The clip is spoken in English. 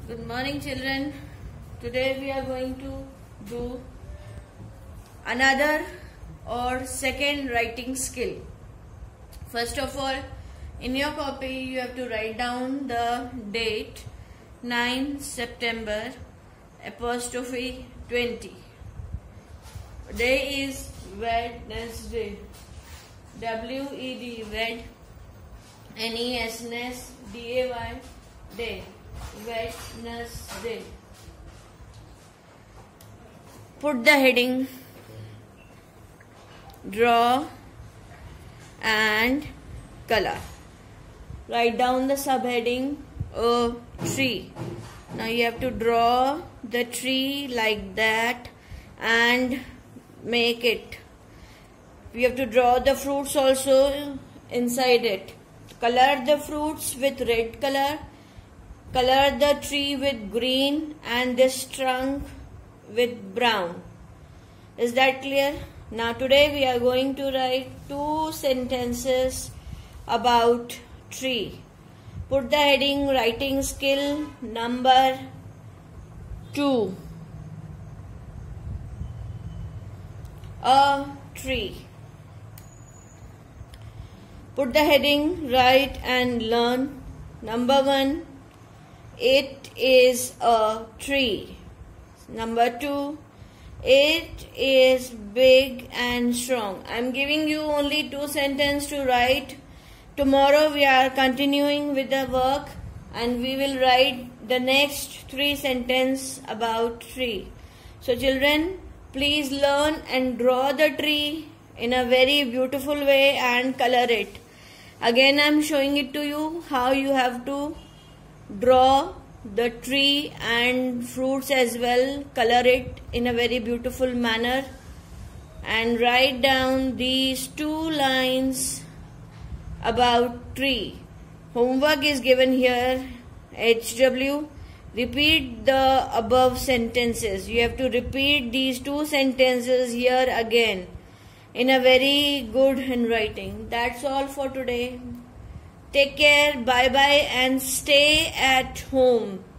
Good morning, children. Today we are going to do another or second writing skill. First of all, in your copy you have to write down the date 9 September apostrophe 20. Day is Wednesday. W-E-D, Wed, N-E-S-N-S-D-A-Y, day, Wednesday. Put the heading, draw and color. Write down the subheading, a tree. Now you have to draw the tree like that and make it. We have to draw the fruits also inside it. Color the fruits with red color. Color the tree with green and this trunk with brown. Is that clear? Now today we are going to write 2 sentences about tree. Put the heading writing skill number 2. A tree. Put the heading write and learn. Number 1. It is a tree. Number 2. It is big and strong. I am giving you only 2 sentences to write. Tomorrow we are continuing with the work and we will write the next 3 sentences about tree. So children, please learn and draw the tree in a very beautiful way and color it. Again I am showing it to you how you have to draw the tree and fruits as well. Color it in a very beautiful manner and write down these 2 lines about tree. Homework is given here. HW. Repeat the above sentences. You have to repeat these 2 sentences here again in a very good handwriting. That's all for today. Take care, bye bye and stay at home.